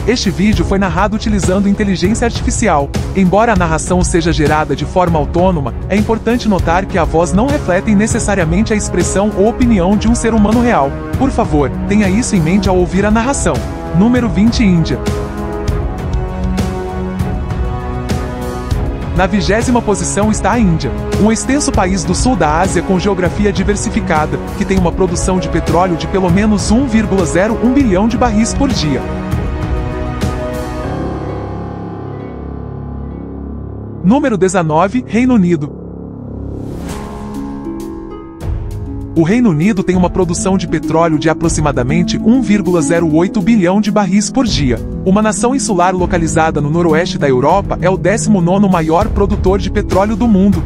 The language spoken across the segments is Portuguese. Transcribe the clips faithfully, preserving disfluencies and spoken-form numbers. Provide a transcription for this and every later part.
Este vídeo foi narrado utilizando inteligência artificial. Embora a narração seja gerada de forma autônoma, é importante notar que a voz não reflete necessariamente a expressão ou opinião de um ser humano real. Por favor, tenha isso em mente ao ouvir a narração. Número vinte, Índia. Na vigésima posição está a Índia, um extenso país do sul da Ásia com geografia diversificada, que tem uma produção de petróleo de pelo menos um vírgula zero um bilhão de barris por dia. Número dezenove, Reino Unido. O Reino Unido tem uma produção de petróleo de aproximadamente um vírgula zero oito bilhão de barris por dia. Uma nação insular localizada no noroeste da Europa, é o décimo nono maior produtor de petróleo do mundo.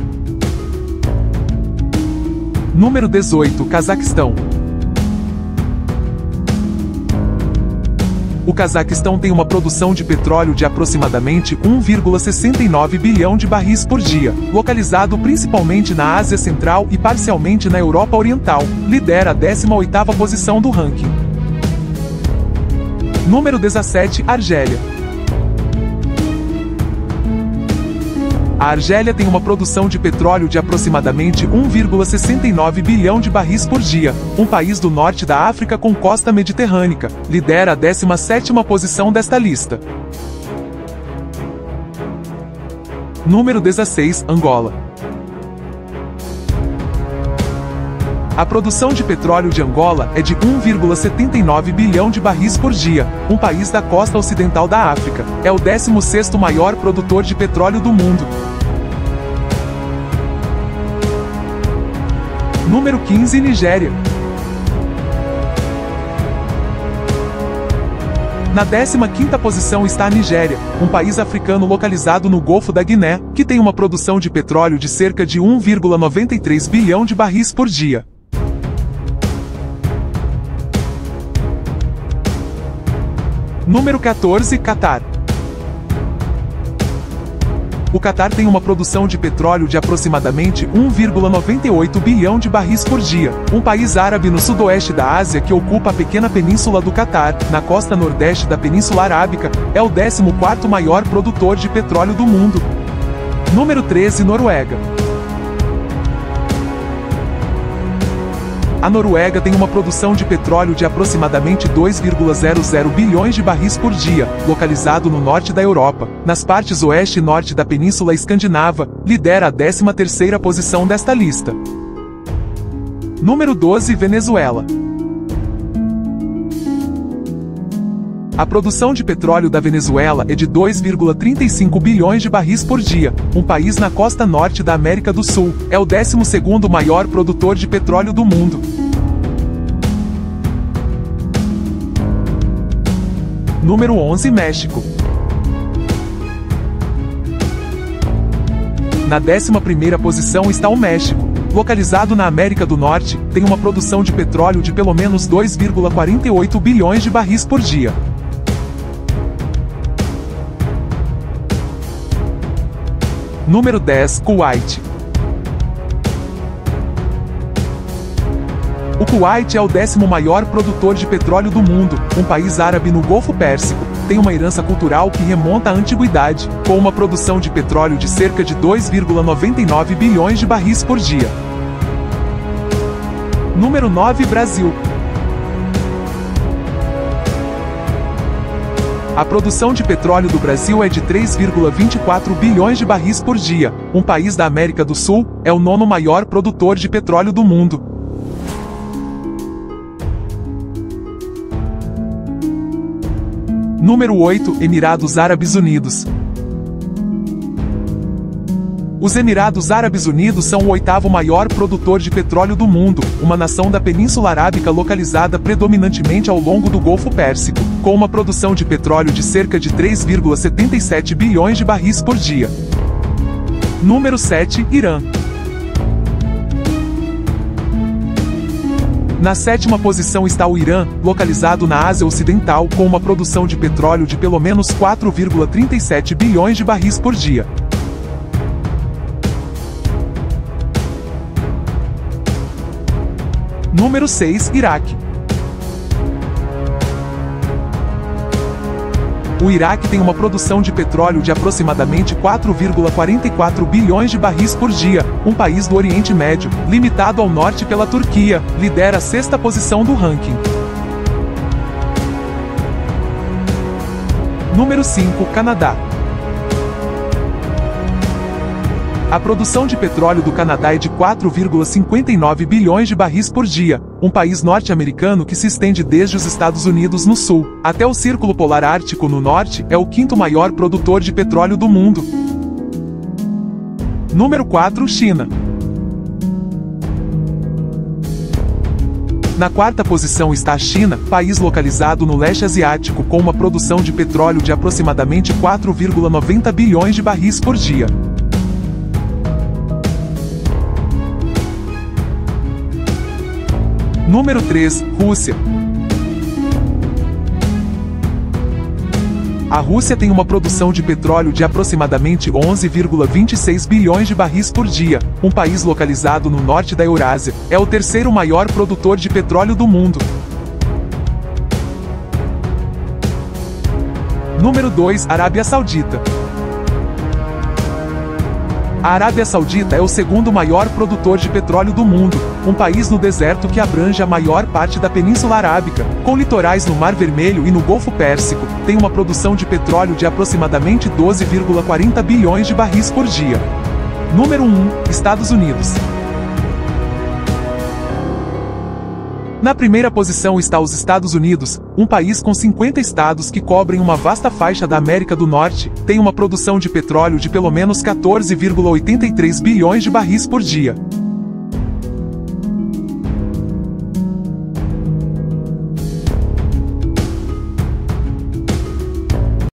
Número dezoito, Cazaquistão. O Cazaquistão tem uma produção de petróleo de aproximadamente um vírgula sessenta e nove bilhão de barris por dia, localizado principalmente na Ásia Central e parcialmente na Europa Oriental, lidera a décima oitava posição do ranking. Número dezessete, Argélia. A Argélia tem uma produção de petróleo de aproximadamente um vírgula sessenta e nove bilhão de barris por dia, um país do norte da África com costa mediterrânea, lidera a décima sétima posição desta lista. Número dezesseis, Angola. A produção de petróleo de Angola é de um vírgula setenta e nove bilhão de barris por dia, um país da costa ocidental da África, é o décimo sexto maior produtor de petróleo do mundo. Número quinze, Nigéria. Na décima quinta posição está a Nigéria, um país africano localizado no Golfo da Guiné, que tem uma produção de petróleo de cerca de um vírgula noventa e três bilhão de barris por dia. Número quatorze, Catar. O Catar tem uma produção de petróleo de aproximadamente um vírgula noventa e oito bilhão de barris por dia, um país árabe no sudoeste da Ásia que ocupa a pequena península do Catar, na costa nordeste da Península Arábica, é o décimo quarto maior produtor de petróleo do mundo. Número treze, Noruega. A Noruega tem uma produção de petróleo de aproximadamente dois vírgula zero zero bilhões de barris por dia, localizado no norte da Europa, nas partes oeste e norte da Península Escandinava, lidera a décima terceira posição desta lista. Número doze, Venezuela. A produção de petróleo da Venezuela é de dois vírgula trinta e cinco bilhões de barris por dia, um país na costa norte da América do Sul, é o décimo segundo maior produtor de petróleo do mundo. Número onze, México. Na décima primeira posição está o México. Localizado na América do Norte, tem uma produção de petróleo de pelo menos dois vírgula quarenta e oito bilhões de barris por dia. Número dez, Kuwait. O Kuwait é o décimo maior produtor de petróleo do mundo, um país árabe no Golfo Pérsico, tem uma herança cultural que remonta à antiguidade, com uma produção de petróleo de cerca de dois vírgula noventa e nove bilhões de barris por dia. Número nove, Brasil. A produção de petróleo do Brasil é de três vírgula vinte e quatro bilhões de barris por dia, um país da América do Sul, é o nono maior produtor de petróleo do mundo. Número oito, Emirados Árabes Unidos. Os Emirados Árabes Unidos são o oitavo maior produtor de petróleo do mundo, uma nação da Península Arábica localizada predominantemente ao longo do Golfo Pérsico, com uma produção de petróleo de cerca de três vírgula setenta e sete bilhões de barris por dia. Número sete, Irã. Na sétima posição está o Irã, localizado na Ásia Ocidental, com uma produção de petróleo de pelo menos quatro vírgula trinta e sete bilhões de barris por dia. Número seis, Iraque. O Iraque tem uma produção de petróleo de aproximadamente quatro vírgula quarenta e quatro bilhões de barris por dia. Um país do Oriente Médio, limitado ao norte pela Turquia, lidera a sexta posição do ranking. Número cinco, Canadá. A produção de petróleo do Canadá é de quatro vírgula cinquenta e nove bilhões de barris por dia, um país norte-americano que se estende desde os Estados Unidos no sul até o Círculo Polar Ártico no norte, é o quinto maior produtor de petróleo do mundo. Número quatro, China. Na quarta posição está a China, país localizado no leste asiático com uma produção de petróleo de aproximadamente quatro vírgula noventa bilhões de barris por dia. Número três, Rússia. A Rússia tem uma produção de petróleo de aproximadamente onze vírgula vinte e seis bilhões de barris por dia. Um país localizado no norte da Eurásia, é o terceiro maior produtor de petróleo do mundo. Número dois, Arábia Saudita. A Arábia Saudita é o segundo maior produtor de petróleo do mundo, um país no deserto que abrange a maior parte da Península Arábica, com litorais no Mar Vermelho e no Golfo Pérsico, tem uma produção de petróleo de aproximadamente doze vírgula quarenta bilhões de barris por dia. Número um, Estados Unidos. Na primeira posição está os Estados Unidos, um país com cinquenta estados que cobrem uma vasta faixa da América do Norte, tem uma produção de petróleo de pelo menos quatorze vírgula oitenta e três bilhões de barris por dia.